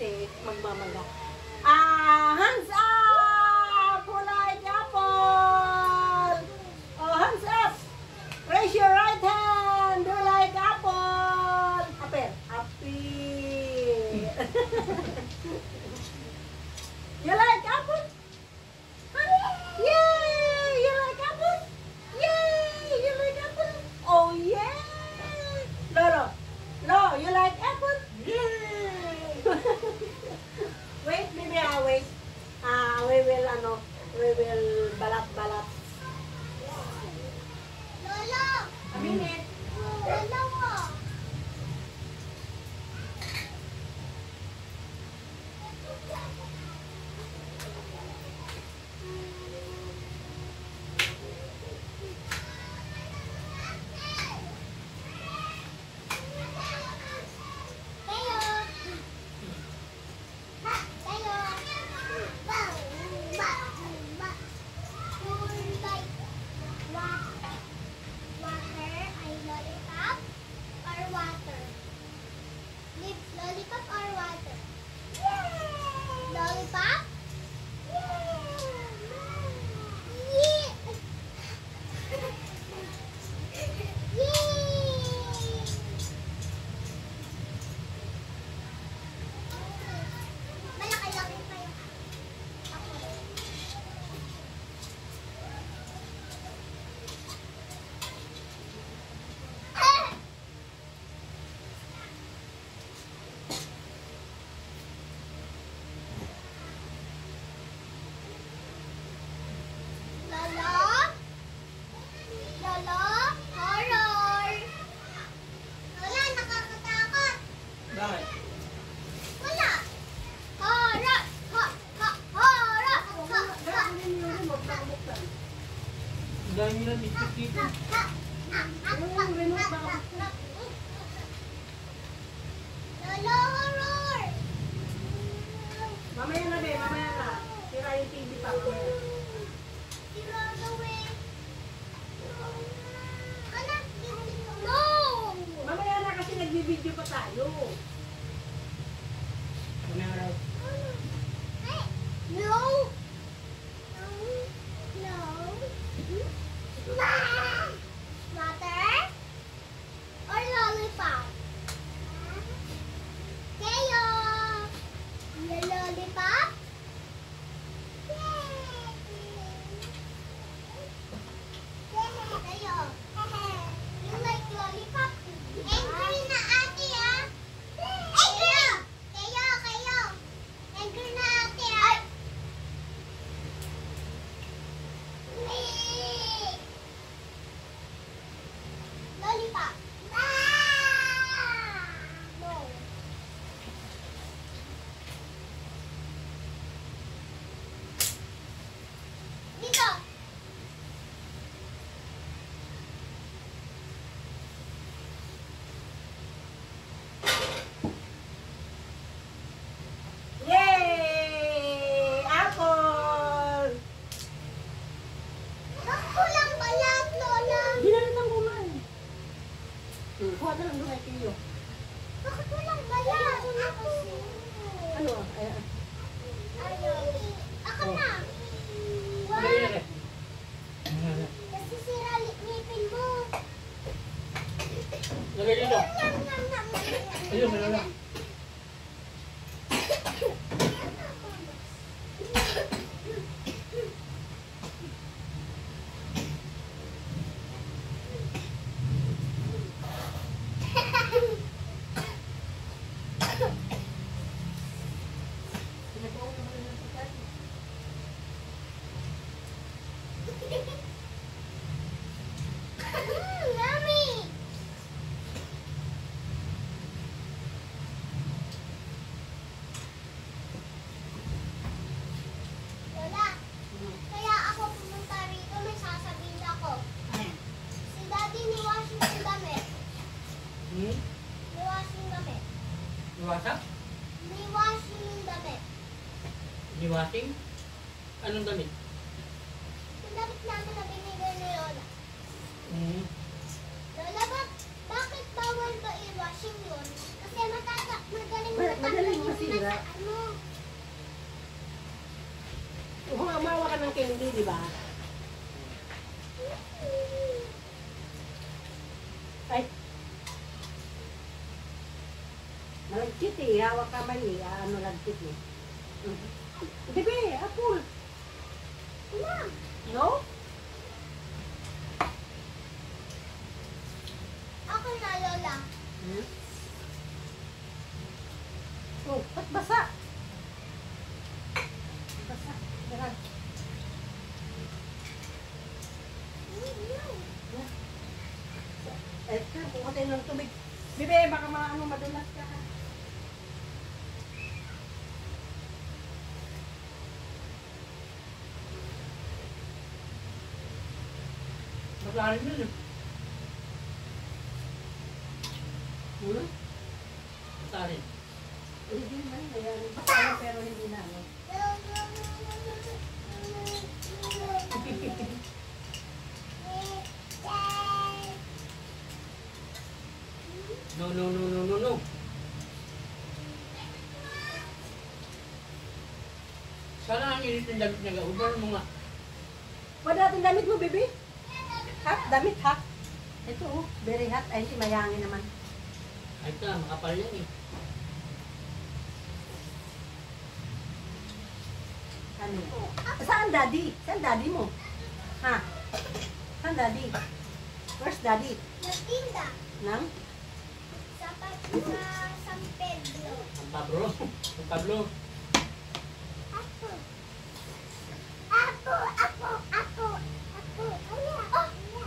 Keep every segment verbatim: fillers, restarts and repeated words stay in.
kasi magmamaga. Ah, hands up! Who like apple? Oh, hands up! Raise your right hand! Who like apple? Apple. Apple. You like apple? Yay! You like apple? Yay! You like apple? Oh, yeah! Lolo. No, you like apple? Yay! Wait, maybe I wait. Ah, uh, we will, ano, we will balat-balat. Lolo! A minute. Lolo! Lollipop or water? Yay! Lollipop? Yay! Yay! Malaki-laki pa yung ako. Dahil nila biscuit dito. Lolo, horror! Mamaya na, be. Mamaya na. Tira yung T V pa. Tira gawin. Anak, no! Mamaya na kasi nagbibideo pa tayo. Mamaya raw. Ay, no! No! No! Water? Or lollipop? Kayo! Yung lollipop? Kayo! You like lollipop? Angry na ate ah! Angry! Kayo! Kayo! Angry na ate ah! Lollipop. Ah! No. Dito. Yay! Apple! Nakulang balat, Lola. Ginalitan ko nga eh. Hmm, kuha ka lang doon kay Kiyo. Bakit walang balat? Ako. Ano? Ayan. Ayaw. Ako na. Dali Wag. na eh. Kasi sira ngipin mo. Lagay dito. Nam, nam, nam, nam, nam. Ayun, meron na. Mm, yummy. Lola, kaya ako pumunta rito, may sasabihin ako. Si Daddy niwashing yung damit. Hmm? Niwashing damit. Iwasak? Niwashing yung damit. Iwasing? Anong damit? Yung damit namin na binigay ni Lola. Hmm. Lola, ba, bakit bawal ba i-washing yun? Kasi matata, magaling Magaling matanggal yung masira. nasa, candy, di ba? Ay. Malagkit eh. Hawak kamay eh. Ah, ano lagkit eh. Mm. Bebe, apple. Mom. No? Ako na, Lola. Hmm? Oh, ba't basa? Basa. Darag. Eh, buka tayo ng tubig. Bebe, baka maano, madulas ka. Maglalim yun eh. Hmm? Maglalim. Hindi naman, ayan. Basa na, pero hindi na. No? No, no, no, no, no, no. Sana ang init ng damit niya. Ubar mo nga. Wala natin damit mo, bebe? Hot? Damit hot? Ito oh, very hot. Ay, si mayangin naman. Ay ka, makapal yan eh. Ano? Saan daddy? Saan daddy mo? Ha? Saan daddy? Where's daddy? Nagtinda. Nang? Sa, pa- sa San Pedro. Ang Pablo. Ang Pablo. Ako. Ako, ako, ako, ako. Ano? Oh!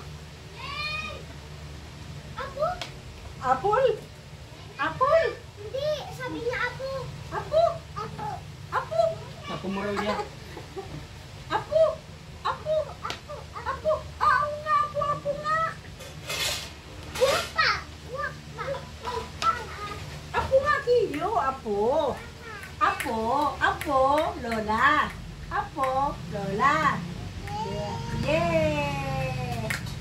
Ako? Apple? Apple? Hindi, sabi niya ako. Apo? Ako. Apo? Ako mo raw niya. Apo? Apo? Ako. Apo? Ah, oo nga, apo, apo nga. Wak pa. Wak pa. Wak pa. Apo nga, Kiyo. Apo. Apo. Apo. Lola. Apo. Lola. Yeah. Yay!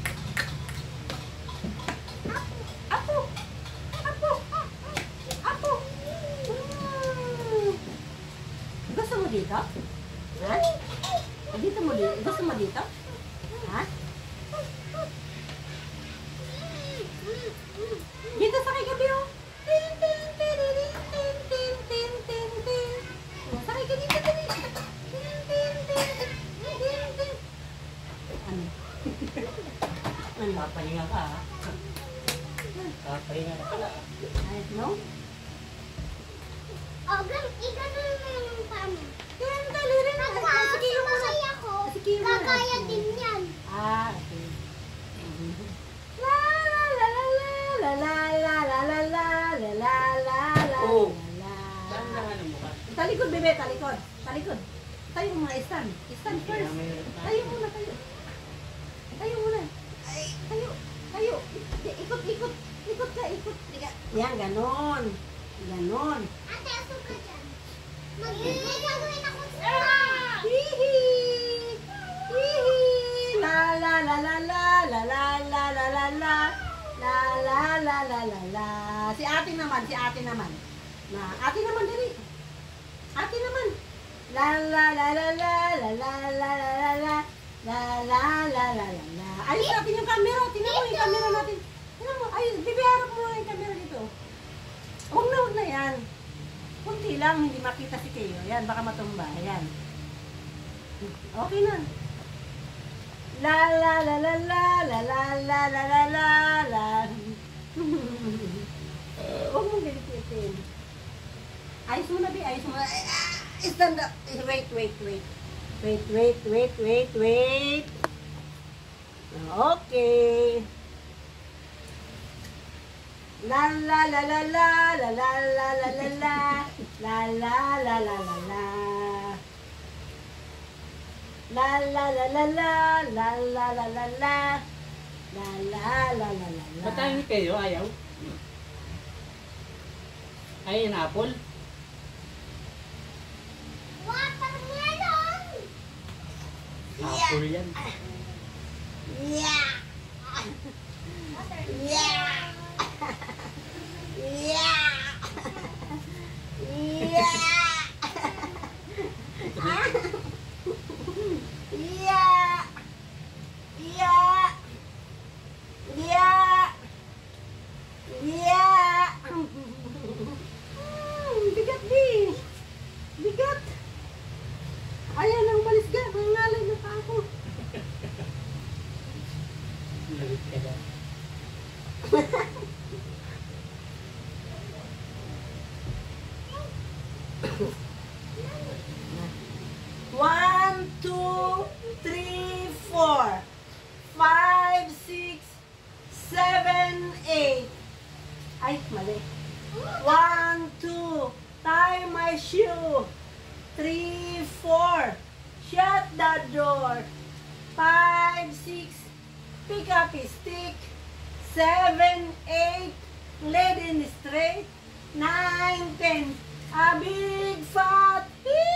Apo. Apo. Apo. Hmm. Gusto mo dito? Ha? Dito mo dito? Gusto mo dito? Ha? Dito sa kay gabi oh. Tin, tin, tiririn, tin, tin, tin, tin, tin. Oh, sakay ka dito, dali. Tin, tin, tin, tin, tin. Ano? Ano? Papahinga ka ha. Papahinga ka pala. Ay, no? Oh, gan, iganon mo yung paa mo. Tin, tiririn. Pagka Ah, sige, yung muna. sumakay ako, Sige, yung muna. kagaya din yan. Ah, okay. La la la la la la la la la la la la la Oh. la. Saan na nga mo ka? Talikod, bebe, talikod. Talikod. Tayo muna, stand. Stand first. Tayo muna, tayo. Tayo muna. Tayo. Tayo. Ikot, ikot. Ikot ka, ikot. Ika. Yan, ganon. Ganon. Ate, aso ka dyan. Mag- may gagawin ako sa Hihi. Hihi. La la la la la la la la la la la. La la la la la la. Si ate naman, si ate naman. Na, ate naman dali. Ate naman. La la la la la la la la la la la. La la la la la la. Ayos natin yung camera. Tingnan mo yung camera natin. Tingnan mo. Ay, bibiharap mo yung camera dito. Huwag na, huwag na yan. Kunti lang, hindi makita si Teo. Yan, baka matumba. Yan. Okay na. La la la la la la la la la la la la. Huwag mong galitin. Ayos mo na, Bi. Ayos mo na. Stand up. Wait, wait, wait. Wait, wait, wait, wait, wait. Okay. La la la la la la la la la la la la la la la la la. La la la la la la la la la la. La la la la la la. Ba't tayo ni kayo? Ayaw? Ay, yung apple? watermelon. Apple yan. Yeah. Watermelon. Yeah. Yeah. Yeah. five, six, pick up a stick, seven, eight, lead in straight, nine, ten, a big fat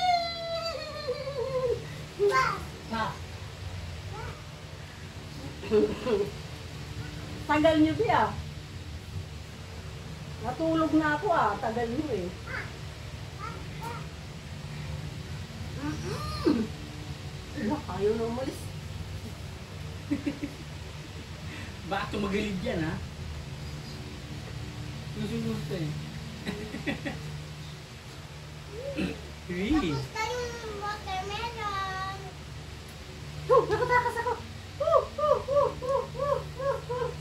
Pa. Tagal nyo ba? Natulog na ako ah, tagal nyo eh. Mm-mm. Wala, ayaw na umalis. Baka tumagilid yan, ha? Gusto-gusto eh. Really? Gusto yung watermelon. Oh, nakatakas ako. Oh, oh, oh, oh, oh, oh, oh.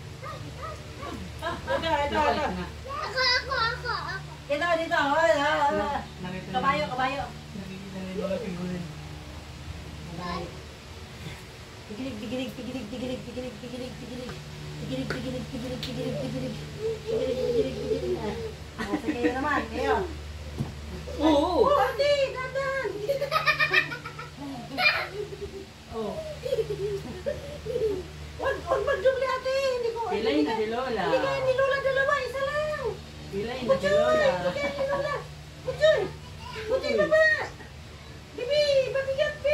Ito, ito, ito. Ako, ako, ako, ako. Dito, dito. Oh, oh, oh. Kabayo, kabayo. Nakikita na yung mga figurin. Kabayo. Tigilig, tigilig, tigilig, tigilig, tigilig, tigilig, tigilig. Tigilig, tigilig, tigilig, tigilig, tigilig. Tigilig, tigilig, tigilig. Ah, sa kayo naman, kayo. Oo! Oh, ate, dadan. Oh. Wag, wag magdubli ate. Hindi ko. Pilay na si Lola. Hindi kaya ni Lola dalawa, isa lang. Pilay na si Butchoy, Lola. hindi kaya ni Lola. Butchoy. Butchoy, baba. Bibi, mabigat, bi.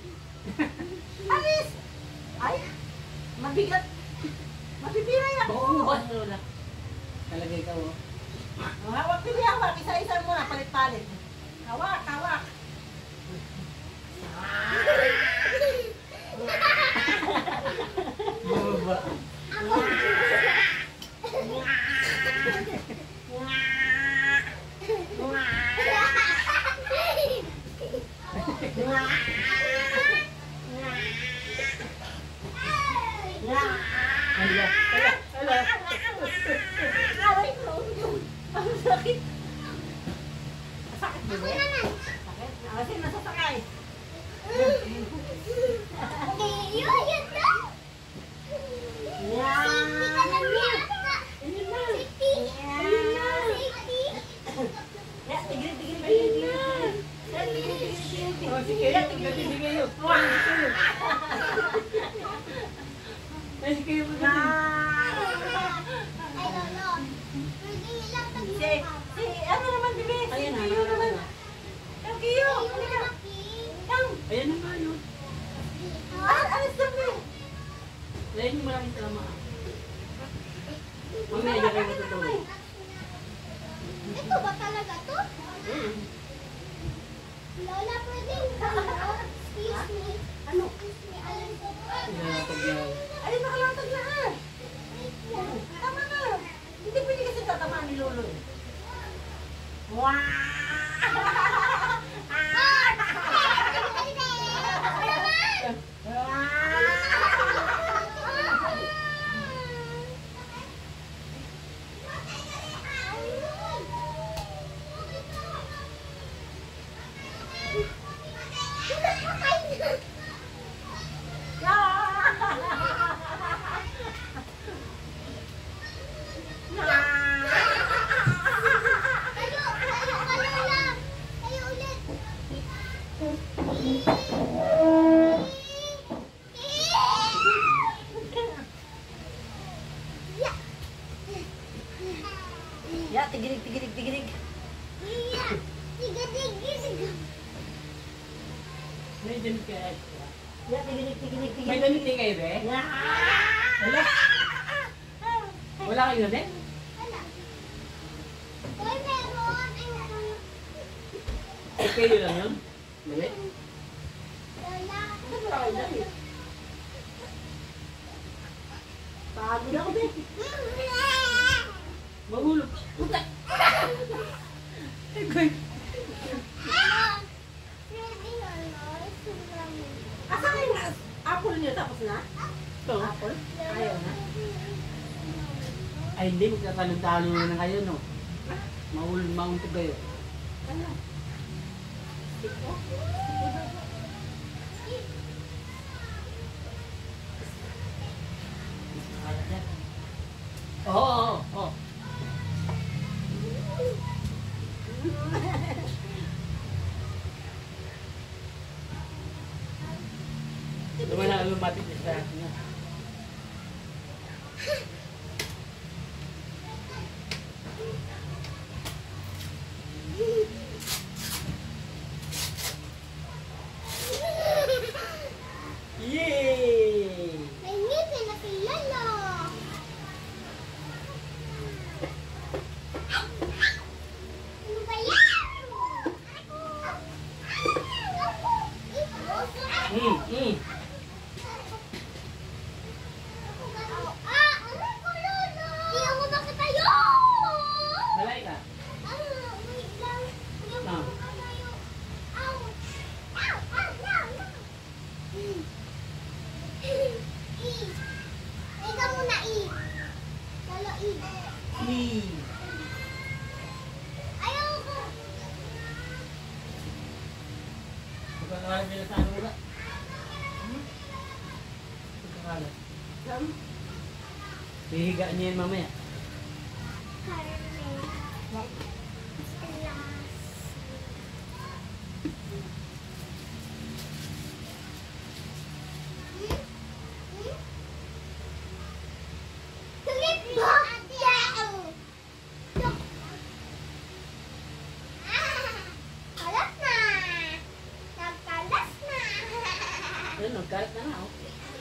Alis. Ay, mabigat. Mabibiray ako. Oo, ba Lola? Talagay ka, oh. Oh, hawak, bibi, hawak. Isa-isa muna, palit-palit. Hawak, hawak. Bumaba. Hala, hala, hala. Aray ko. Ang sakit. Sakit ba? Ako naman. Sakit? Kasi nasasakay. Okay, yun, yun na. Safety ka lang yata. Ayun na. Safety. Ayun na. Safety. Yeah, tigil, tigil, tigil, tigil. Yeah, tigil, tigil, tigil, tigil. Oh, sige, Yeah, tigil, sige, tigil. sige, sige. Ay, sige, sige. Ah. Ay, lolo. Pwede ilang Si, taglupa. si, ano naman, bibi? Si Ayan na, Kiyo ayan naman. na. Ang Kiyo, Yung halika. malaki. Yang, Ayan na nga yun. ah, alis na mo. Ayan yung maraming tama. Mamaya dyan kayo matutulog. Ito ba talaga to? Hmm. Lola, pwede ano? Excuse me. Ano? Excuse me. Alam ko po. Yeah, pag yan. Ay, nakalatag na ah. Tama na. Hindi pwede kasi tatamaan ni Lolo eh. Wow! Kayo, kayo, kayo lang. Kayo ulit. Ya, tigilig, tigilig, tigilig. Iya. Tiga, tiga, tiga. May damit ka extra. Ya, tigilig, tigilig, tigilig. May damit din kayo, be? Ya. Wala. Wala kayong damit? Wala. Uy, meron. Ay, meron. Eh, kayo lang yun? Damit? Lola. Ano ba kayo dyan? Pagod ako, be. Mahulog. Puta! Ay, guys. Ready na, Lola. Sobrang. Asan yung apple niyo? Tapos na? Ito. Apple? Ayaw na. Ay, hindi. Magtatalong-talo na kayo, no? Mahulog, mauntog kayo. Ano? Ito? Oo, oo, oo. Di Naman na lumapit sa akin niya. Yay! May ngipin na si Lolo. Ano ba yan? Mm, mm. Ah, ano ko, Lolo? Hindi ako makatayo. Malay ka. Ah, wait lang. Hindi ako Ah. makatayo. Ow. Ow, ow, no, no. E. Ikaw muna, E. Lolo, E. Me. Ayoko. Pagkakalat nila sa ano wala. Hmm? Pagkakalat. Sam? Hihiga niya yan mamaya. Ayun, nagkalat na nga oh.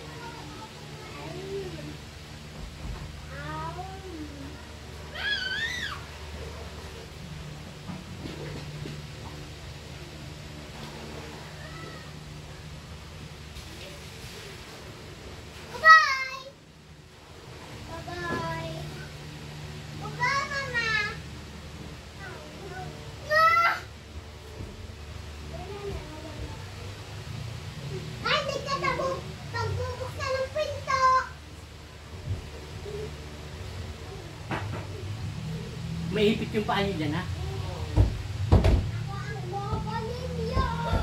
Bye-bye. Bye-bye. Bye-bye, Mama. Ma! Ay, hindi ka tabu- pagbubuksan ng pinto. Maipit yung paa niyo dyan ha. Ako ang bobo ninyo.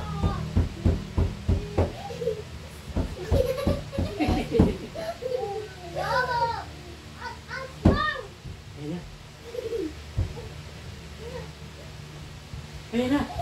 Bobo! At ang bang! Ayun na. Ayun na.